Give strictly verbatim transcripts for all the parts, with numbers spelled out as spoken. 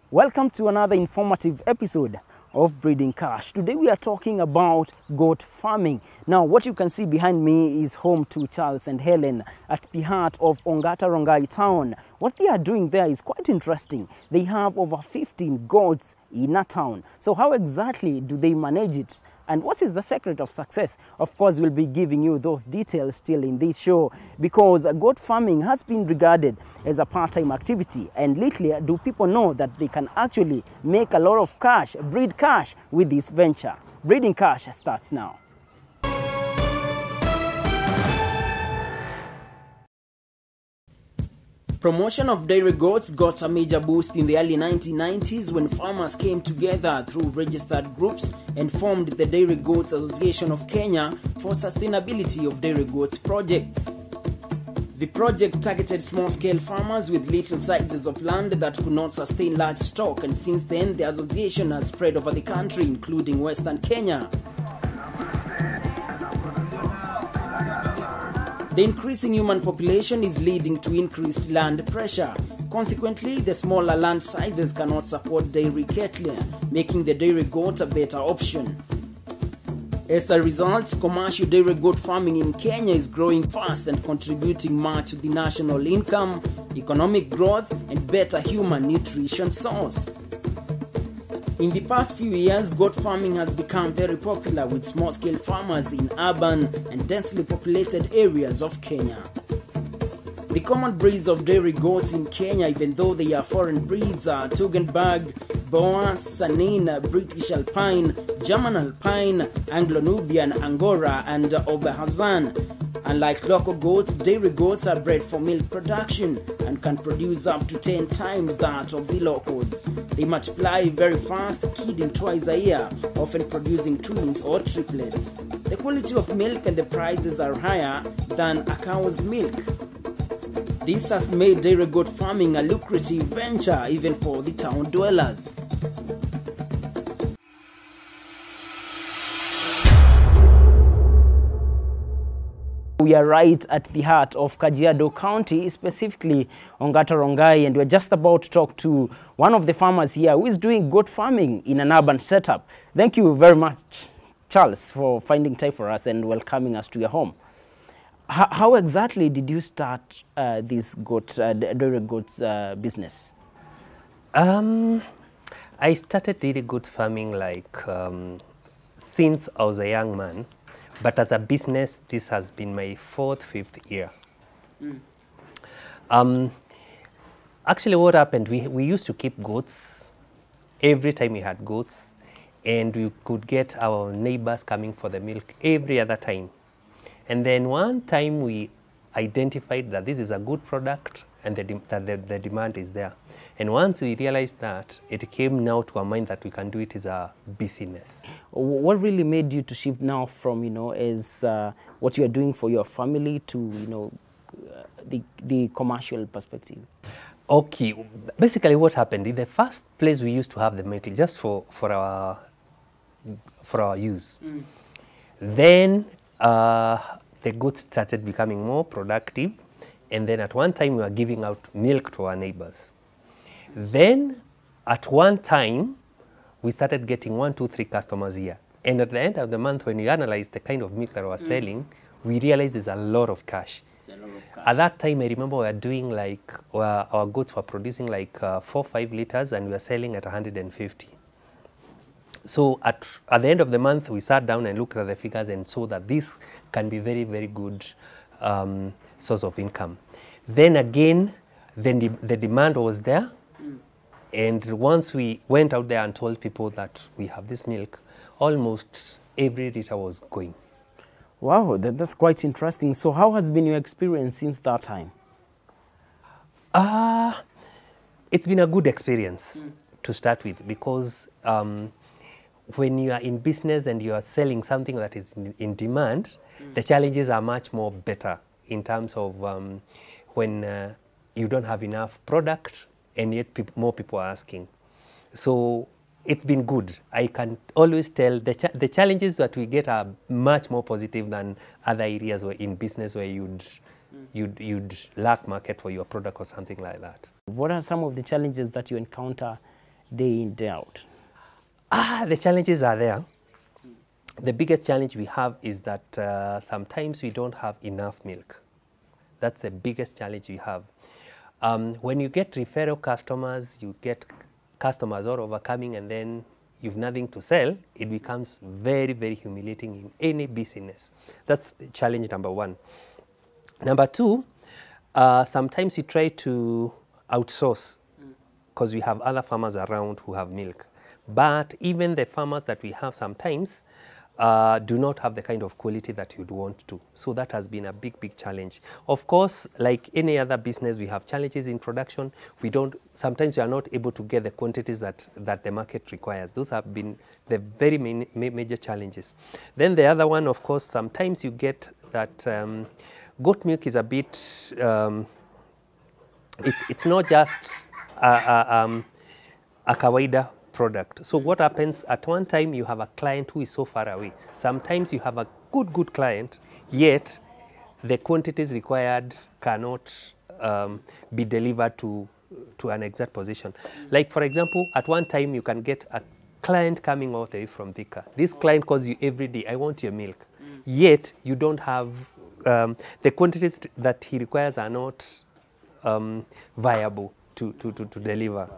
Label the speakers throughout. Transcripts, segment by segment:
Speaker 1: Welcome to another informative episode of Breeding Cash. Today we are talking about goat farming. Now what you can see behind me is home to Charles and Helen at the heart of Ongata Rongai town. What they are doing there is quite interesting. They have over fifteen goats in a town. So how exactly do they manage it? And what is the secret of success? Of course, we'll be giving you those details still in this show, because goat farming has been regarded as a part-time activity. And lately, do people know that they can actually make a lot of cash, breed cash with this venture? Breeding Cash starts now. Promotion of dairy goats got a major boost in the early nineteen nineties when farmers came together through registered groups and formed the Dairy Goats Association of Kenya for sustainability of dairy goats projects. The project targeted small-scale farmers with little sizes of land that could not sustain large stock, and since then the association has spread over the country, including Western Kenya. The increasing human population is leading to increased land pressure. Consequently, the smaller land sizes cannot support dairy cattle, making the dairy goat a better option. As a result, commercial dairy goat farming in Kenya is growing fast and contributing much to the national income, economic growth, and better human nutrition source. In the past few years, goat farming has become very popular with small-scale farmers in urban and densely populated areas of Kenya. The common breeds of dairy goats in Kenya, even though they are foreign breeds, are Toggenburg, Boer, Saanen, British Alpine, German Alpine, Anglo-Nubian, Angora, and Oberhausen. Unlike local goats, dairy goats are bred for milk production and can produce up to ten times that of the locals. They multiply very fast, kidding twice a year, often producing twins or triplets. The quality of milk and the prices are higher than a cow's milk. This has made dairy goat farming a lucrative venture even for the town dwellers. We are right at the heart of Kajiado County, specifically Ongata Rongai, and we're just about to talk to one of the farmers here who is doing goat farming in an urban setup. Thank you very much, Charles, for finding time for us and welcoming us to your home. H how exactly did you start uh, this goat, uh, dairy goats uh, business?
Speaker 2: Um, I started dairy goat farming like um, since I was a young man. But as a business, this has been my fourth, fifth year. Mm. Um, actually, what happened, we, we used to keep goats. Every time we had goats, and we could get our neighbors coming for the milk every other time. And then one time we identified that this is a good product and the de that the, the demand is there. And once we realized that, it came now to our mind that we can do it as a business.
Speaker 1: What really made you to shift now from, you know, as uh, what you are doing for your family to, you know, uh, the, the commercial perspective?
Speaker 2: Okay, basically what happened, in the first place we used to have the milk just for, for, our, for our use. Mm. Then uh, the goats started becoming more productive. And then at one time we were giving out milk to our neighbors. Then at one time we started getting one, two, three customers here. And at the end of the month, when we analyzed the kind of milk that we were mm. selling, we realized there's a lot of cash. A lot of cash. At that time, I remember we were doing like, uh, our goats were producing like uh, four, five liters, and we were selling at one hundred fifty. So at, at the end of the month, we sat down and looked at the figures and saw that this can be very, very good um, source of income. Then again, then the, the demand was there. Mm. And once we went out there and told people that we have this milk, almost every liter was going.
Speaker 1: Wow, that, that's quite interesting. So how has been your experience since that time?
Speaker 2: Uh, it's been a good experience mm. to start with, because um, when you are in business and you are selling something that is in, in demand, mm. the challenges are much more better in terms of um, when uh, you don't have enough product and yet pe more people are asking. So it's been good. I can always tell the, cha the challenges that we get are much more positive than other areas where in business where you'd, mm. you'd, you'd lack market for your product or something like that.
Speaker 1: What are some of the challenges that you encounter
Speaker 3: day in, day out?
Speaker 2: Ah, the challenges are there. The biggest challenge we have is that uh, sometimes we don't have enough milk. That's the biggest challenge we have. Um, when you get referral customers, you get customers all over coming and then you've nothing to sell, it becomes very, very humiliating in any business. That's challenge number one. Number two, uh, sometimes you try to outsource because we have other farmers around who have milk. But even the farmers that we have sometimes uh, do not have the kind of quality that you'd want to. So that has been a big, big challenge. Of course, like any other business, we have challenges in production. We don't, sometimes we are not able to get the quantities that, that the market requires. Those have been the very main, ma major challenges. Then the other one, of course, sometimes you get that um, goat milk is a bit, um, it's, it's not just a, a, um, a kawaida product. So what happens at one time you have a client who is so far away. Sometimes you have a good, good client, yet the quantities required cannot um, be delivered to, to an exact position. Mm. Like for example, at one time you can get a client coming all the way from Thika. This client calls you every day, I want your milk. Mm. Yet you don't have, um, the quantities that he requires are not um, viable to, to, to, to deliver.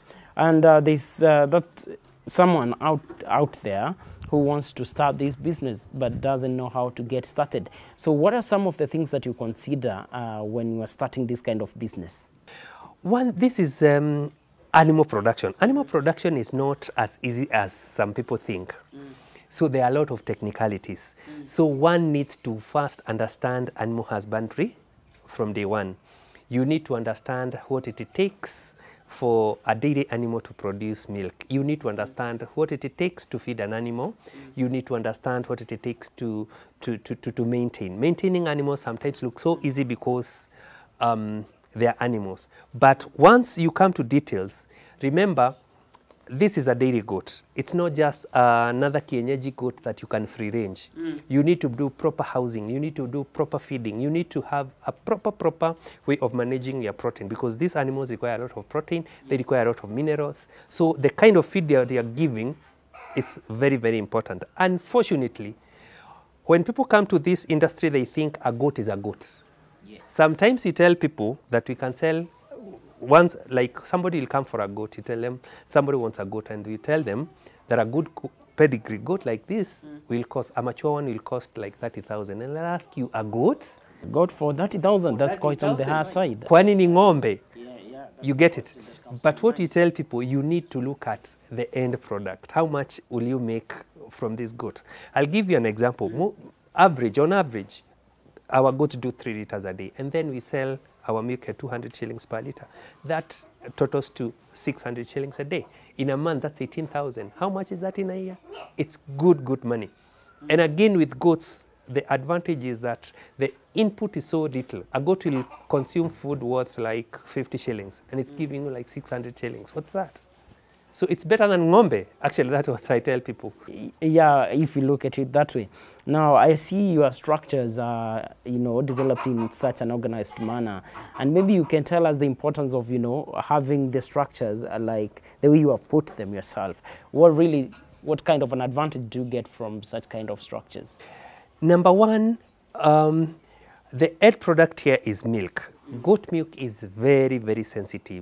Speaker 3: And uh, there's uh, that someone out out there who wants to start this business but doesn't know how to get started. So what are some of the things that you consider uh, when you are starting this kind of business?
Speaker 2: One, this is um, animal production. Animal production is not as easy as some people think. Mm. So there are a lot of technicalities. Mm. So one needs to first understand animal husbandry from day one. You need to understand what it takes for a dairy animal to produce milk. You need to understand what it takes to feed an animal. You need to understand what it takes to, to, to, to, to maintain. Maintaining animals sometimes looks so easy because um, they are animals. But once you come to details, remember, this is a dairy goat. It's not just uh, another kienyeji goat that you can free range. Mm. You need to do proper housing. You need to do proper feeding. You need to have a proper, proper way of managing your protein because these animals require a lot of protein. Yes. They require a lot of minerals. So the kind of feed they are, they are giving is very, very important. Unfortunately, when people come to this industry, they think a goat is a goat. Yes. Sometimes you tell people that we can sell once, like somebody will come for a goat, you tell them somebody wants a goat and you tell them that a good pedigree goat like this mm. will cost, a mature one will cost like thirty thousand. And they'll ask you, a goat?
Speaker 3: Goat for thirty thousand, that's quite on the higher side.
Speaker 2: Kwani ni ng'ombe? Yeah, yeah, you get it. But what you tell people, you need to look at the end product. How much will you make from this goat? I'll give you an example. Mm. Average, on average, our goats do three liters a day. And then we sell our milk at two hundred shillings per liter. That totals to six hundred shillings a day. In a month, that's eighteen thousand. How much is that in a year? It's good, good money. Mm-hmm. And again, with goats, the advantage is that the input is so little. A goat will consume food worth like fifty shillings, and it's mm-hmm. giving you like six hundred shillings. What's that? So it's better than ng'ombe. Actually, that's what I tell people.
Speaker 3: Yeah, if you look at it that way. Now, I see your structures are, you know, developed in such an organized manner. And maybe you can tell us the importance of, you know, having the structures like the way you have put them yourself. What really, what kind of an advantage do you get from such kind of structures?
Speaker 2: Number one, um, the end product here is milk. Goat milk is very, very sensitive.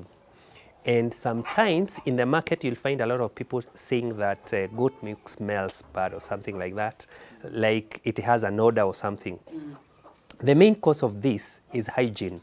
Speaker 2: And sometimes in the market, you'll find a lot of people saying that uh, goat milk smells bad or something like that, like it has an odor or something. Mm. The main cause of this is hygiene.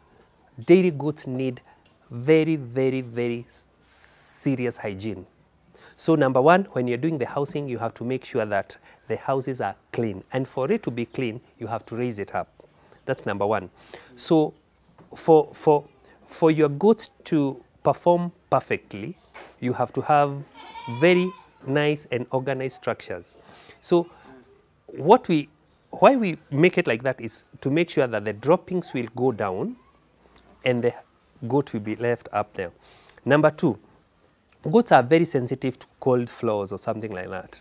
Speaker 2: Dairy goats need very, very, very serious hygiene. So number one, when you're doing the housing, you have to make sure that the houses are clean. And for it to be clean, you have to raise it up. That's number one. So for, for, for your goats to perform perfectly, you have to have very nice and organized structures. So what we, why we make it like that is to make sure that the droppings will go down and the goat will be left up there. Number two, goats are very sensitive to cold floors or something like that.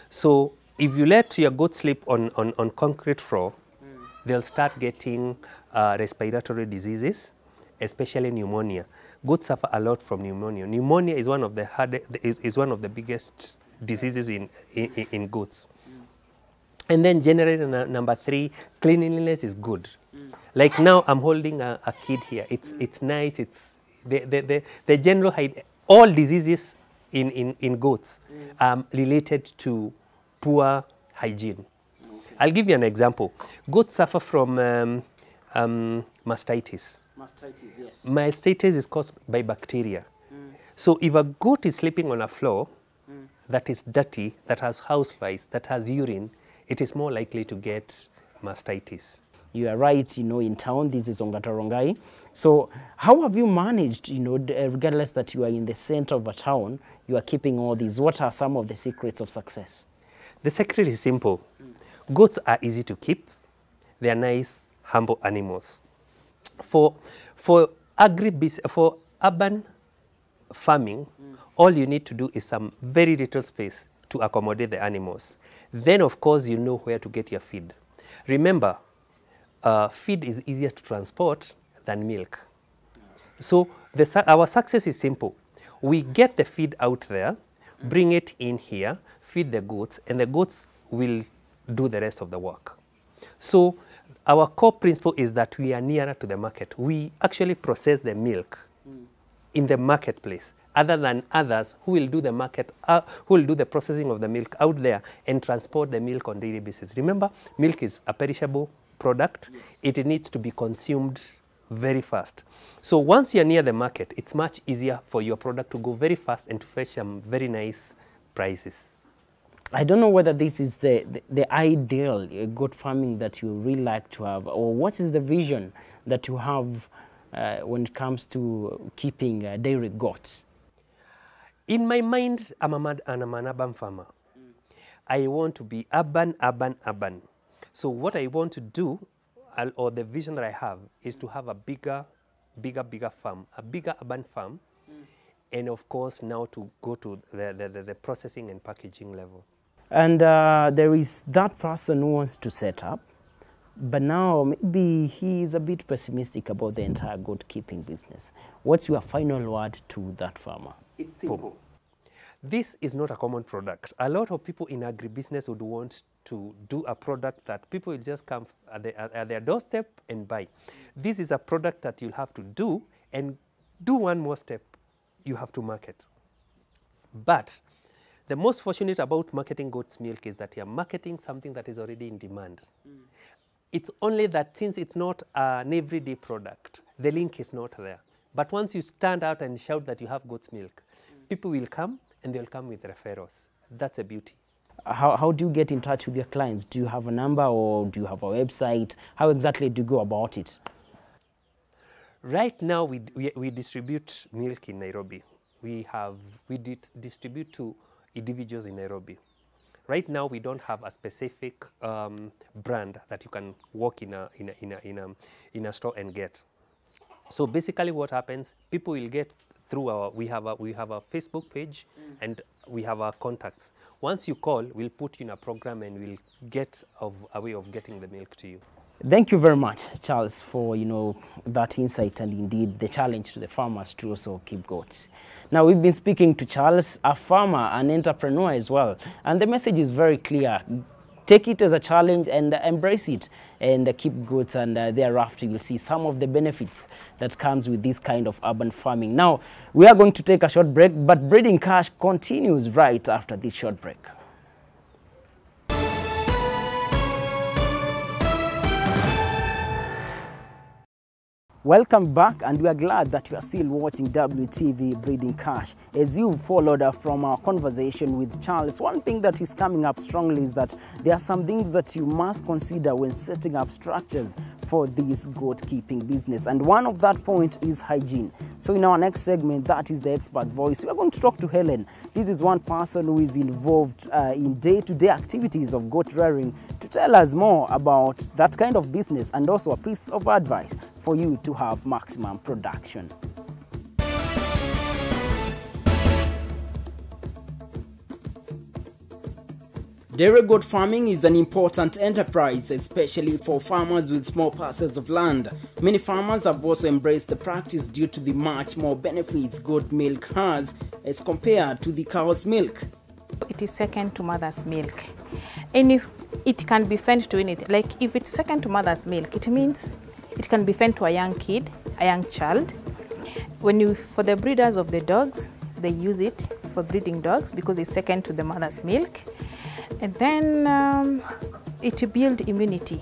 Speaker 2: So if you let your goat sleep on, on, on concrete floor, mm. they'll start getting uh, respiratory diseases. especially pneumonia. Goats suffer a lot from pneumonia. Pneumonia is one of the hard, is, is one of the biggest diseases in, in, in goats. Mm. And then generally number three, cleanliness is good. Mm. Like now I'm holding a, a kid here. It's, mm. it's nice. It's the, the, the, the general height, all diseases in, in, in goats mm. are related to poor hygiene. Okay. I'll give you an example. Goats suffer from um, um, mastitis. Mastitis, yes. Mastitis is caused by bacteria. Mm. So if a goat is sleeping on a floor mm. that is dirty, that has houseflies, that has urine, it is more likely to get mastitis.
Speaker 3: You are right, you know, in town, this is Ongata Rongai. So how have you managed, you know, regardless that you are in the center of a town, you are keeping all these? What are some of the secrets of success?
Speaker 2: The secret is simple. Mm. Goats are easy to keep. They are nice, humble animals. For, for, agri for urban farming, mm. all you need to do is some very little space to accommodate the animals. Then, of course, you know where to get your feed. Remember, uh, feed is easier to transport than milk. So the, our success is simple. We get the feed out there, mm. bring it in here, feed the goats, and the goats will do the rest of the work. So our core principle is that we are nearer to the market. We actually process the milk mm. in the marketplace, other than others who will do the market, uh, who will do the processing of the milk out there and transport the milk on daily basis. Remember, milk is a perishable product. Yes. It needs to be consumed very fast. So once you're near the market, it's much easier for your product to go very fast and to fetch some very nice prices.
Speaker 3: I don't know whether this is the, the, the ideal uh, goat farming that you really like to have, or what is the vision that you have uh, when it comes to keeping uh, dairy goats?
Speaker 2: In my mind, I'm, a mad, I'm an urban farmer. Mm. I want to be urban, urban, urban. So what I want to do, I'll, or the vision that I have, is to have a bigger, bigger, bigger farm, a bigger urban farm, mm. and of course now to go to the, the, the, the processing and packaging level.
Speaker 3: And uh, there is that person who wants to set up, but now maybe he is a bit pessimistic about the entire goat keeping business. What's your final word to that farmer?
Speaker 2: It's simple. This is not a common product. A lot of people in agribusiness would want to do a product that people will just come at, the, at their doorstep and buy. This is a product that you'll have to do, and do one more step, you have to market. But the most fortunate about marketing goat's milk is that you're marketing something that is already in demand. Mm. It's only that since it's not an everyday product, the link is not there. But once you stand out and shout that you have goat's milk, mm. people will come and they'll come with referrals. That's a beauty.
Speaker 3: How, how do you get in touch with your clients? Do you have a number or do you have a website? How exactly do you go about it?
Speaker 2: Right now, we, we, we distribute milk in Nairobi. We, have, we did distribute to individuals in Nairobi. Right now, we don't have a specific um, brand that you can walk in a, in, a, in, a, in, a, in a store and get. So basically what happens, people will get through our, we have a, we have a Facebook page mm. and we have our contacts. Once you call, we'll put you in a program and we'll get of, a way of getting the milk to you.
Speaker 3: Thank you very much, Charles, for you know that insight and indeed the challenge to the farmers to also keep goats. Now we've been speaking to Charles, a farmer, an entrepreneur as well, and the message is very clear. Take it as a challenge and uh, embrace it and uh, keep goats, and uh, thereafter you'll see some of the benefits that comes with this kind of urban farming. Now we are going to take a short break, but Breeding Cash continues right after this short break. Welcome back, and we are glad that you are still watching W T V Breeding Cash. As you've followed uh, from our conversation with Charles, one thing that is coming up strongly is that there are some things that you must consider when setting up structures for this goat keeping business. And one of that point is hygiene. So in our next segment, that is the expert's voice. We are going to talk to Helen. This is one person who is involved uh, in day-to-day activities of goat rearing, to tell us more about that kind of business and also a piece of advice for you to have maximum production.
Speaker 1: Dairy goat farming is an important enterprise, especially for farmers with small parcels of land. Many farmers have also embraced the practice due to the much more benefits goat milk has as compared to the cow's milk.
Speaker 4: It is second to mother's milk. And if it can be fed to anything. Like if it's second to mother's milk, it means it can be fed to a young kid, a young child. When you, for the breeders of the dogs, they use it for breeding dogs because it's second to the mother's milk. And then um, it builds immunity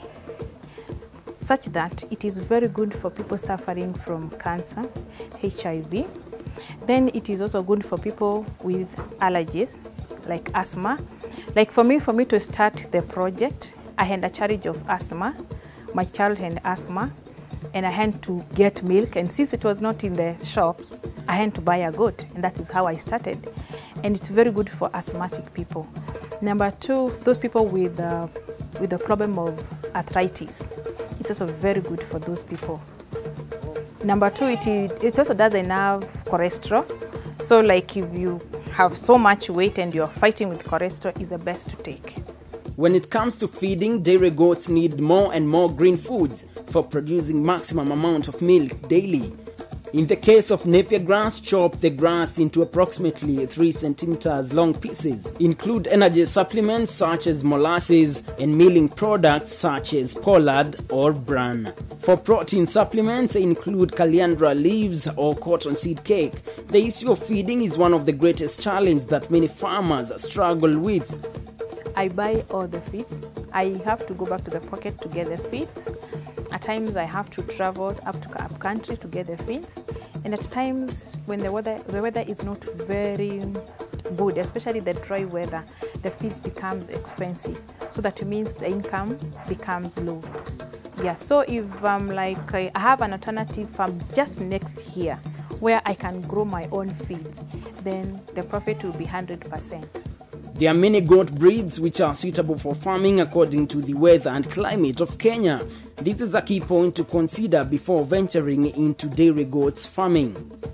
Speaker 4: such that it is very good for people suffering from cancer, H I V. Then it is also good for people with allergies like asthma. Like for me, for me to start the project, I had a charge of asthma. My child had asthma and I had to get milk. And since it was not in the shops, I had to buy a goat, and that is how I started. And it's very good for asthmatic people. Number two, those people with, uh, with the problem of arthritis, it's also very good for those people. Number two, it, it also doesn't have cholesterol. So like if you have so much weight and you're fighting with cholesterol, is the best to take.
Speaker 1: When it comes to feeding, dairy goats need more and more green foods for producing maximum amount of milk daily. In the case of Napier grass, chop the grass into approximately three centimeters long pieces. Include energy supplements such as molasses and milling products such as pollard or bran. For protein supplements, include caliandra leaves or cottonseed cake. The issue of feeding is one of the greatest challenges that many farmers struggle with.
Speaker 4: I buy all the feeds. I have to go back to the pocket to get the feeds. At times I have to travel up to up country to get the feeds. And at times when the weather the weather is not very good, especially the dry weather, the feeds becomes expensive. So that means the income becomes low. Yeah, so if um, like I have an alternative farm just next here where I can grow my own feeds, then the profit will be one hundred percent.
Speaker 1: There are many goat breeds which are suitable for farming according to the weather and climate of Kenya. This is a key point to consider before venturing into dairy goats farming.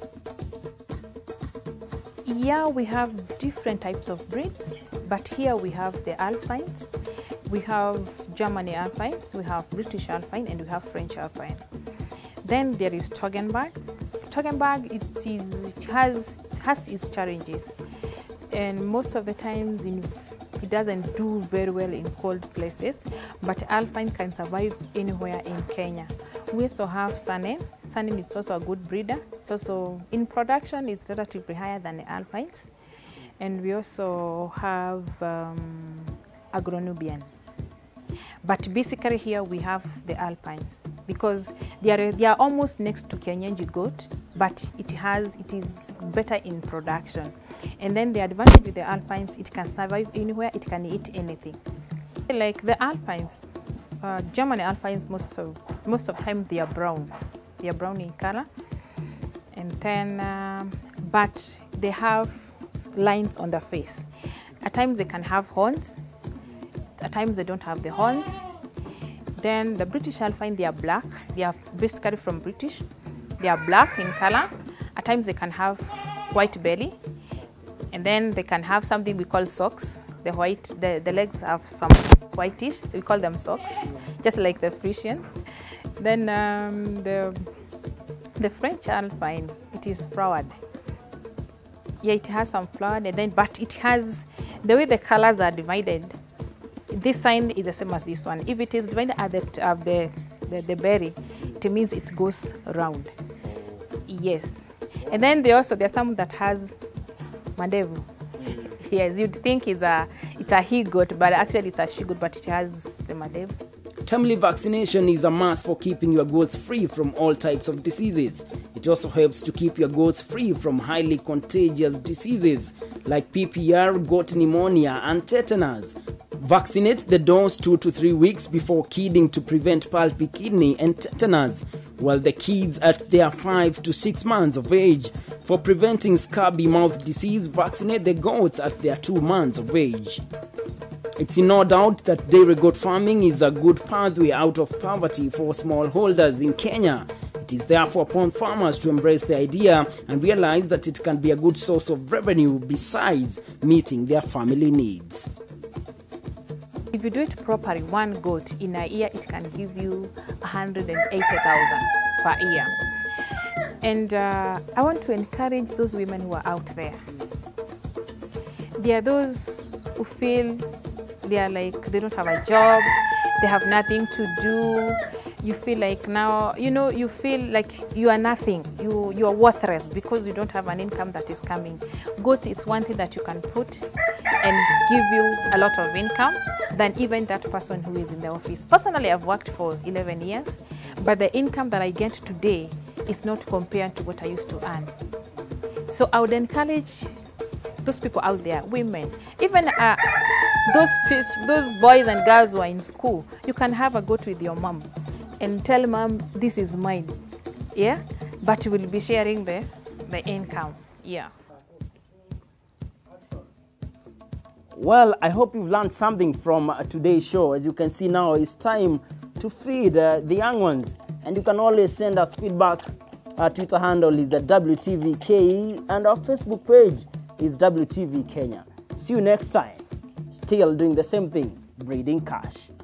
Speaker 4: Yeah, we have different types of breeds, but here we have the Alpines, we have Germany Alpines, we have British Alpine, and we have French Alpine. Then there is Toggenburg. Toggenburg, it, is, it has, has its challenges. And most of the times in, it doesn't do very well in cold places, but Alpine can survive anywhere in Kenya. We also have Saanen. Saanen is also a good breeder. It's also in production, it's relatively higher than the Alpines. And we also have um, Agronubian. But basically here we have the Alpines because they are, they are almost next to Kienyeji goat, but it has it is better in production. And then the advantage with the Alpines, it can survive anywhere, it can eat anything. Like the Alpines, uh, German Alpines, most of most of the time they are brown, they are brown in color, and then um, but they have lines on their face. At times they can have horns. At times they don't have the horns. Then the British Alpine, they are black. They are basically from British. They are black in color. At times they can have white belly. And then they can have something we call socks. The white, the, the legs have some whitish. We call them socks, just like the Frisians. Then um, the, the French Alpine, it is flowered. Yeah, it has some flowered, and then, but it has, the way the colors are divided, this sign is the same as this one. If it is divided at the, uh, the, the, the berry, it means it goes round. Yes. And then they also, there's some that has mandevu. Yes, you'd think it's a, it's a he goat, but actually it's a she goat, but it has the mandevu.
Speaker 1: Timely vaccination is a must for keeping your goats free from all types of diseases. It also helps to keep your goats free from highly contagious diseases like P P R, goat pneumonia, and tetanus. Vaccinate the dogs two to three weeks before kidding to prevent pulpy kidney and tetanus, while the kids at their five to six months of age. For preventing scabby mouth disease, vaccinate the goats at their two months of age. It's no doubt that dairy goat farming is a good pathway out of poverty for smallholders in Kenya. It is therefore upon farmers to embrace the idea and realize that it can be a good source of revenue besides meeting their family needs.
Speaker 4: If you do it properly, one goat in a year, it can give you one hundred eighty thousand per year. And uh, I want to encourage those women who are out there. There are those who feel they are like, they don't have a job, they have nothing to do. You feel like now, you know, you feel like you are nothing. You, you are worthless because you don't have an income that is coming. Goat is one thing that you can put and give you a lot of income than even that person who is in the office. Personally, I've worked for eleven years, but the income that I get today is not compared to what I used to earn. So I would encourage those people out there, women, even uh, those, those boys and girls who are in school, you can have a goat with your mom and tell mom, this is mine, yeah? But you will be sharing the, the income, yeah.
Speaker 1: Well, I hope you've learned something from uh, today's show. As you can see now, it's time to feed uh, the young ones. And you can always send us feedback. Our Twitter handle is at W T V K E and our Facebook page is W T V Kenya. See you next time. Still doing the same thing, breeding cash.